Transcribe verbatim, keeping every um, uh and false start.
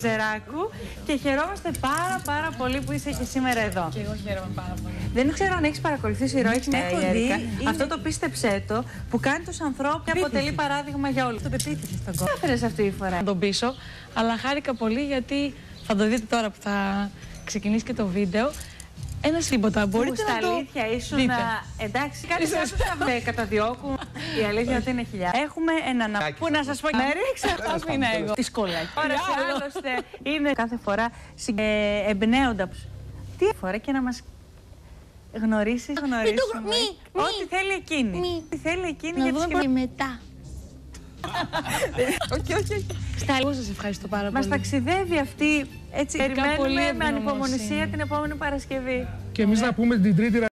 Τζεράκου και χαιρόμαστε πάρα πάρα πολύ που είσαι και σήμερα εδώ. Και εγώ χαίρομαι πάρα πολύ. Δεν ξέρω αν έχεις παρακολουθήσει ηρωική με Έχω η Έρικα. δει. Αυτό το πίστεψέ το που κάνει τους ανθρώπους και αποτελεί παράδειγμα για όλους. Το πεποίθηση στον κόσμο. Τι έφερες αυτή τη φορά? Να τον πείσω, αλλά χάρηκα πολύ γιατί θα το δείτε τώρα που θα ξεκινήσει και το βίντεο. Ένα τίποτα, μπορείτε Στα να το αλήθεια ήσουν δείτε. να... Εντάξει, κάτι σαν τους θα καταδιώκουν. Η αλήθεια ότι είναι χιλιάδες. Έχουμε έναν... Πού να σας πω... Με ρίξα. Αφήνα εγώ. Τη σκολάκι. Ωραία, άλλωστε είναι κάθε φορά ε, εμπνέοντα. Τι φορά και να μας γνωρίσει, γνωρίσουμε. μη, μη. Ό,τι θέλει εκείνη. Μη. Ό,τι θέλει εκείνη Να για τις δούμε σχεδόν. μετά. Όχι, όχι, όχι. Εγώ σας ευχαριστώ πάρα Μας πολύ. ταξιδεύει αυτή. Έτσι, πολύ περιμένουμε με ευγνωμοσύνη. ανυπομονησία την επόμενη Παρασκευή. Και εμείς να πούμε την τρίτη